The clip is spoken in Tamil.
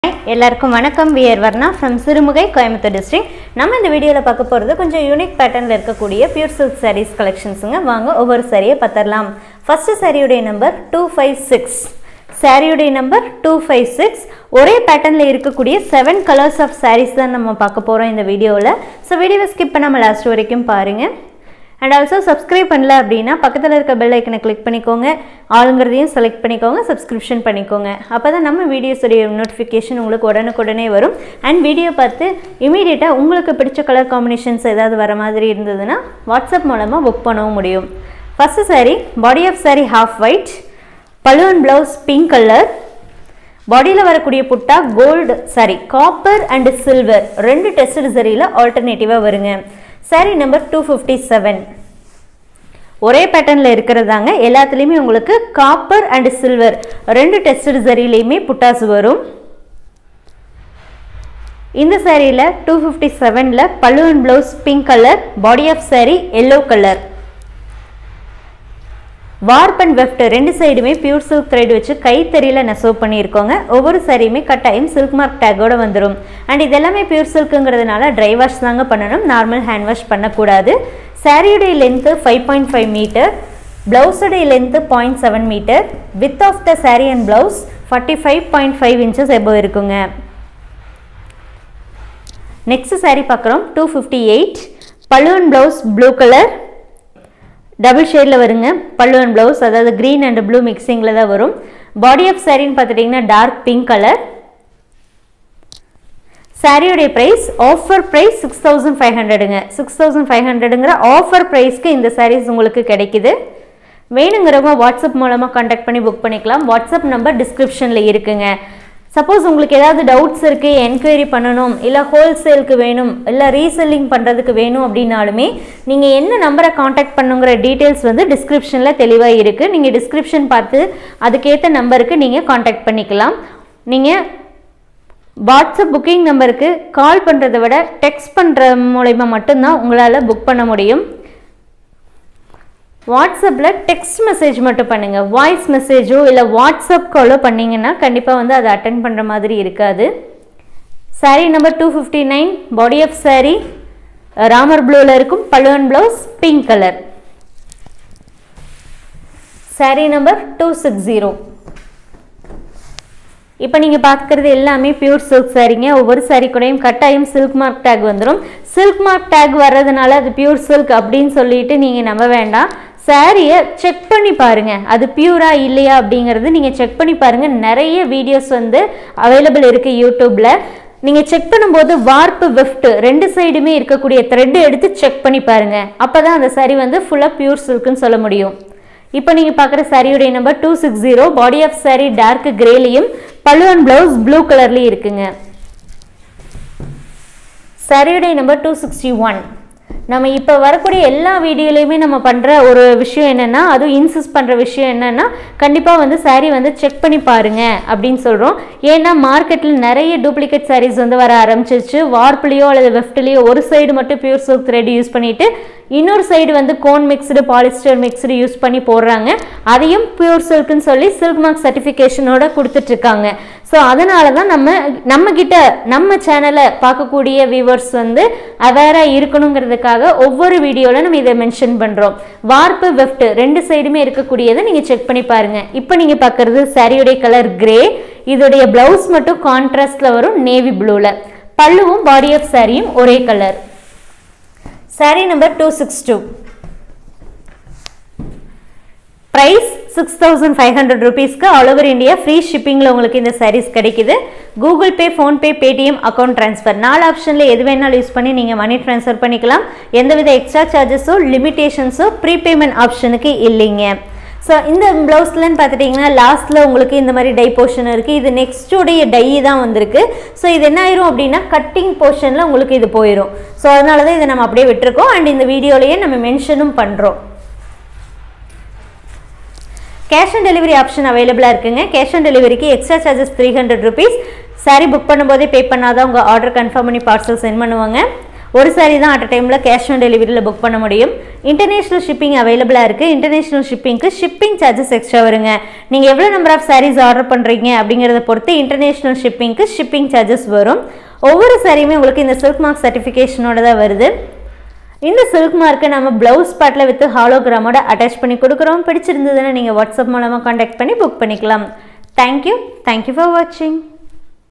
எல்லாருக்கும் வணக்கம். We're Varna from Sirumugai, Coimbatore district. நம்ம இந்த வீடியோல பார்க்க போறது கொஞ்சம் யூனிக் பேட்டர்ன்ல இருக்கக்கூடிய பியூர் silk sarees collectionsங்க. வாங்க ஒவ்வொரு சாரியை பார்த்தறலாம். ஃபர்ஸ்ட் சாரியோட நம்பர் 256. சாரியோட நம்பர் 256. ஒரே பேட்டர்ன்ல இருக்கக்கூடிய 7 கலர்ஸ் ஆஃப் sarees தான் நம்ம பார்க்க போறோம் இந்த வீடியோல. சோ வீடியோவை ஸ்கிப் பண்ணாம லாஸ்ட் வரைக்கும் பாருங்க. And also subscribe பண்ணல அப்படினா பக்கத்துல இருக்க பெல் ஐகானை கிளிக் பண்ணிக்கோங்க. ஆளுங்கறதையும் செலக்ட் பண்ணிக்கோங்க, subscription பண்ணிக்கோங்க. அப்பதான் நம்ம வீடியோஸ் உடைய நோட்டிஃபிகேஷன் உங்களுக்கு உடனுக்குடனே வரும். and வீடியோ பார்த்து இமிடியேட்டா உங்களுக்கு பிடிச்ச கலர் காம்பினேஷன்ஸ் ஏதாவது வர மாதிரி இருந்ததுனா வாட்ஸ்அப் மூலமா புக் பண்ணவும் முடியும். First saree, body of saree half white, pallu and blouse pink color. பாடியில வரக்கூடிய புட்டா கோல்ட் காப்பர் and சில்வர் ரெண்டு டெஸ்டட் சரியில ஆல்டர்னேட்டிவா வருங்க. saree number 257. ஒரே பேட்டர்ன்ல இருக்குறதாங்க. எல்லாத்துலயுமே உங்களுக்கு காப்பர் and சில்வர் ரெண்டு டெஸ்டட் சரியிலயுமே புட்டாஸ் வரும். இந்த சாரியில 257ல பல்லு and blouse pink color, body of saree yellow color. Warp and weft ரெண்டு சைடுமே பியூர் silk thread வச்சு கைத்தறியில நெசவு பண்ணியிருக்கோங்க. ஒவ்வொரு சாரியுமே கட்டாயம் silk mark டேக்கோட வந்துடும். அண்ட் இதெல்லாமே பியூர் silkங்கிறதுனால ட்ரை வாஷ் தாங்க பண்ணணும், நார்மல் ஹேண்ட் வாஷ் பண்ணக்கூடாது. சாரியோடைய லென்த்து 5.5 மீட்டர், பிளவுஸோடைய length 0.7 metre, width of the saree and blouse 45.5 inches above இருக்குங்க. நெக்ஸ்ட் சாரி பார்க்குறோம். 258. Pallu and blouse blue colour, double ஷேட்ல வருங்க. பல்லு அண்ட் பிளவுஸ் அதாவது கிரீன் அண்ட் ப்ளூ மிக்சிங்ல தான் வரும். பாடி ஆஃப் சாரின்னு பார்த்துட்டிங்கன்னா டார்க் பிங்க் கலர். சாரியோடைய பிரைஸ் ஆஃபர் பிரைஸ் 6500ங்க. 6500ங்கிற ஆஃபர் பிரைஸ்க்கு இந்த சாரீஸ் உங்களுக்கு கிடைக்குது. வேணுங்கிறவங்க வாட்ஸ்அப் மூலமா கான்டாக்ட் பண்ணி புக் பண்ணிக்கலாம். வாட்ஸ்அப் நம்பர் டிஸ்கிரிப்ஷன்ல இருக்குங்க. சப்போஸ் உங்களுக்கு ஏதாவது டவுட்ஸ் இருக்கு, என்கொயரி பண்ணணும், இல்லை ஹோல்சேலுக்கு வேணும், இல்லை ரீசெல்லிங் பண்ணுறதுக்கு வேணும் அப்படின்னாலுமே நீங்கள் என்ன நம்பரை காண்டாக்ட் பண்ணுங்கிற டீட்டெயில்ஸ் வந்து டிஸ்கிரிப்ஷனில் தெளிவாக இருக்குது. நீங்கள் டிஸ்கிரிப்ஷன் பார்த்து அதுக்கேற்ற நம்பருக்கு நீங்கள் காண்டாக்ட் பண்ணிக்கலாம். நீங்கள் வாட்ஸ்அப் புக்கிங் நம்பருக்கு கால் பண்ணுறதை விட டெக்ஸ்ட் பண்ணுற மூலமா மட்டும்தான் உங்களால் புக் பண்ண முடியும். வாட்ஸ்அப்பில் டெக்ஸ்ட் மெசேஜ் மட்டும் பண்ணுங்கள். வாய்ஸ் மெசேஜோ இல்லை வாட்ஸ்அப் காலோ பண்ணிங்கன்னா கண்டிப்பாக வந்து அதை அட்டென்ட் பண்ணுற மாதிரி இருக்காது. Saree number 259. Body of saree Ramar ப்ளூவில் இருக்கும். Pallu and blouse pink colour. Saree number 260. இப்போ நீங்கள் பார்க்குறது எல்லாமே பியூர் silk சாரீங்க. ஒவ்வொரு சாரீ கூடயும் கட்டாயம் silk மார்க் டேக் வந்துடும். silk மார்க் டேக் வர்றதுனால அது பியூர் silk அப்படின்னு சொல்லிட்டு நீங்கள் நம்ப வேண்டாம். சாரியை செக் பண்ணி பாருங்க, அது பியூரா இல்லையா அப்படிங்கிறது நீங்கள் செக் பண்ணி பாருங்க. நிறைய வீடியோஸ் வந்து அவைலபிள் இருக்கு யூடியூப்ல. நீங்கள் செக் பண்ணும்போது வார்ப்பு வெஃப்ட் ரெண்டு சைடுமே இருக்கக்கூடிய த்ரெட் எடுத்து செக் பண்ணி பாருங்க. அப்பதான் அந்த சாரி வந்து ஃபுல்லாக பியூர் சில்க்னு சொல்ல முடியும். இப்போ நீங்கள் பார்க்குற சாரியுடைய number 260. Body of saree dark கிரேலையும் பல்லு அண்ட் பிளவுஸ் ப்ளூ கலர்லையும் இருக்குங்க. சாரியுடைய நம்பர் 261. நம்ம இப்போ வரக்கூடிய எல்லா வீடியோலையுமே நம்ம பண்ணுற ஒரு விஷயம் என்னென்னா, அதுவும் இன்சிஸ்ட் பண்ணுற விஷயம் என்னென்னா, கண்டிப்பாக வந்து சாரீ வந்து செக் பண்ணி பாருங்க அப்படின்னு சொல்கிறோம். ஏன்னா மார்க்கெட்டில் நிறைய டூப்ளிகேட் சாரீஸ் வந்து வர ஆரம்பிச்சிருச்சு. வார்ப்லேயோ அல்லது வெஃப்ட்லேயோ ஒரு சைடு மட்டும் பியூர் silk thread யூஸ் பண்ணிவிட்டு இன்னொரு சைடு வந்து cone mixed polyester mixed use பண்ணி போடுறாங்க. அதையும் பியூர் silkன்னு சொல்லி சில்க் மார்க் சர்டிஃபிகேஷனோட கொடுத்துட்ருக்காங்க. ஸோ அதனால தான் நம்ம சேனலை பார்க்கக்கூடிய வியூவர்ஸ் வந்து அவேராக இருக்கணுங்கிறதுக்காக ஒவ்வொரு வீடியோவில் நம்ம இதை மென்ஷன் பண்ணுறோம். வார்ப்பு வெஃப்ட் ரெண்டு சைடுமே இருக்கக்கூடியதை நீங்கள் செக் பண்ணி பாருங்கள். இப்போ நீங்கள் பார்க்குறது சாரியுடைய கலர் கிரே. இதோடைய பிளவுஸ் மட்டும் கான்ட்ராஸ்டில் வரும், நேவி ப்ளூவில். பல்லுவும் பாடி ஆஃப் சாரியும் ஒரே கலர். சாரி நம்பர் 262. பிரைஸ் 6500 rupeesக்கு ஆல் ஓவர் இந்தியா ஃப்ரீ ஷிப்பிங்கில் உங்களுக்கு இந்த சாரீஸ் கிடைக்குது. Google Pay, PhonePe, Paytm, account transfer 4 ஆப்ஷனில் எது வேணாலும் யூஸ் பண்ணி நீங்கள் மணி ட்ரான்ஸ்ஃபர் பண்ணிக்கலாம். எந்தவித எக்ஸ்ட்ரா சார்ஜஸோ லிமிட்டேஷன்ஸோ ப்ரீபேமெண்ட் ஆப்ஷனுக்கு இல்லைங்க. ஸோ இந்த ப்ளவுஸ்லன்னு பார்த்துட்டிங்கன்னா லாஸ்ட்டில் உங்களுக்கு இந்த மாதிரி டை போர்ஷன் இருக்குது. இது நெக்ஸ்ட்டுடைய டை தான் வந்திருக்கு. ஸோ இது என்ன ஆயிரும் அப்படின்னா கட்டிங் போர்ஷனில் உங்களுக்கு இது போயிடும். ஸோ அதனால தான் இதை நம்ம அப்படியே விட்டுருக்கோம். அண்ட் இந்த வீடியோலையே நம்ம மென்ஷனும் பண்ணுறோம். கேஷ் ஆன் டெலிவரி ஆப்ஷன் அவைலபிளாக இருக்குங்க. கேஷ் ஆன் டெலிவரிக்கு extra charges 300 rupees. Saree book பண்ணும்போதே பே பண்ணாதான் உங்கள் ஆர்டர் கன்ஃபார்ம் பண்ணி பார்சல் சென்ட் பண்ணுவாங்க. ஒரு saree தான் அட் டைம்ல கேஷ் ஆன் டெலிவரியில் புக் பண்ண முடியும். இன்டர்நேஷனல் ஷிப்பிங் அவைலபிளாக இருக்குது. இன்டர்நேஷனல் ஷிப்பிங்க்கு ஷிப்பிங் சார்ஜஸ் எக்ஸ்ட்ரா வருங்க. நீங்கள் எவ்வளோ நம்பர் ஆஃப் sarees ஆர்டர் பண்ணுறீங்க அப்படிங்கிறத பொறுத்து இன்டர்நேஷனல் ஷிப்பிங்க்கு ஷிப்பிங் சார்ஜஸ் வரும். ஒவ்வொரு சாரியுமே உங்களுக்கு இந்த சில்க் மார்க் சர்டிஃபிகேஷனோட தான் வருது. இந்த சில்க் மார்க்கை நம்ம ப்ளவுஸ் பார்ட்டில் வித் ஹாலோகிராமோட அட்டாச் பண்ணி கொடுக்குறோம். பிடிச்சிருந்ததுன்னா நீங்கள் வாட்ஸ்அப் மூலமாக காண்டாக்ட் பண்ணி புக் பண்ணிக்கலாம். தேங்க்யூ ஃபார் வாட்சிங்.